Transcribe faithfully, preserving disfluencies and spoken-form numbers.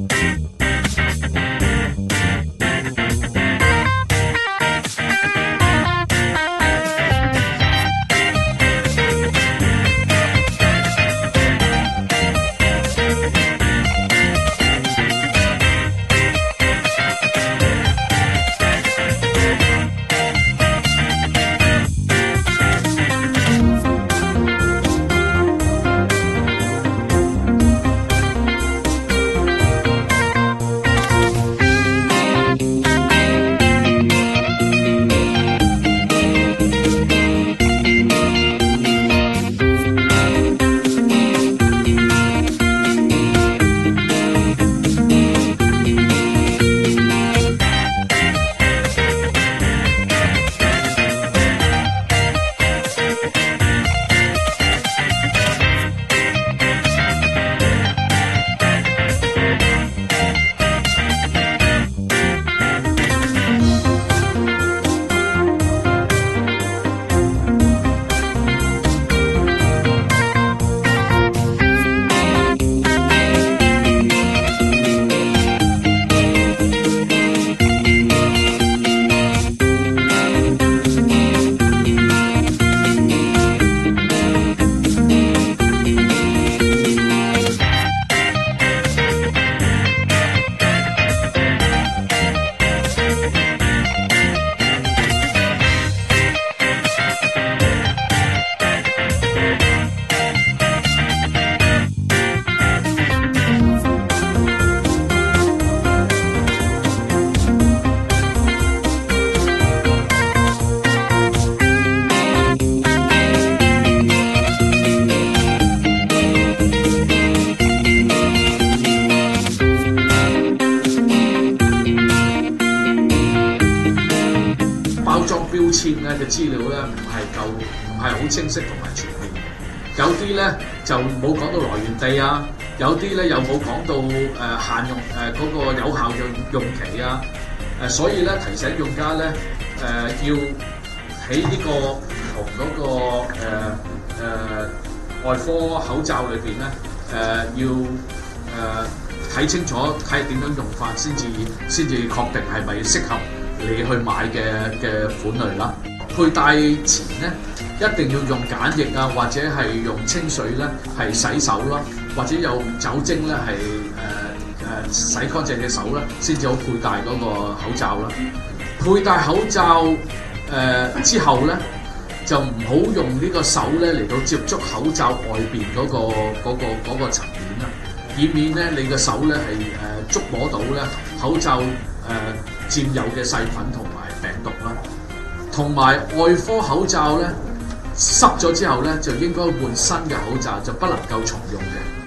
標籤咧嘅資料咧唔係夠，唔係好清晰同埋全面嘅。有啲咧就冇講到來源地啊，有啲咧又冇講到誒、呃、限用誒嗰、呃那個有效用用期啊。誒、呃、所以咧提醒用家咧誒、呃、要喺呢個唔同嗰、那個誒誒、呃呃、外科口罩裏邊咧誒要誒睇、呃、清楚，睇點樣用法先至先至確定係咪適合你去買嘅嘅款類啦。佩戴前咧，一定要用梘液啊，或者係用清水咧，係洗手啦，或者有酒精咧，係誒誒洗乾淨隻手啦，先至好佩戴嗰個口罩啦。佩戴口罩誒、呃、之後咧，就唔好用呢個手咧嚟到接觸口罩外邊嗰、嗰個嗰、嗰個嗰個層面啦，以免咧你嘅手咧係誒觸摸到咧口罩誒、呃、佔有嘅細菌同埋病毒啦。同埋外科口罩咧濕咗之後咧，就應該換新嘅口罩，就不能夠重用嘅。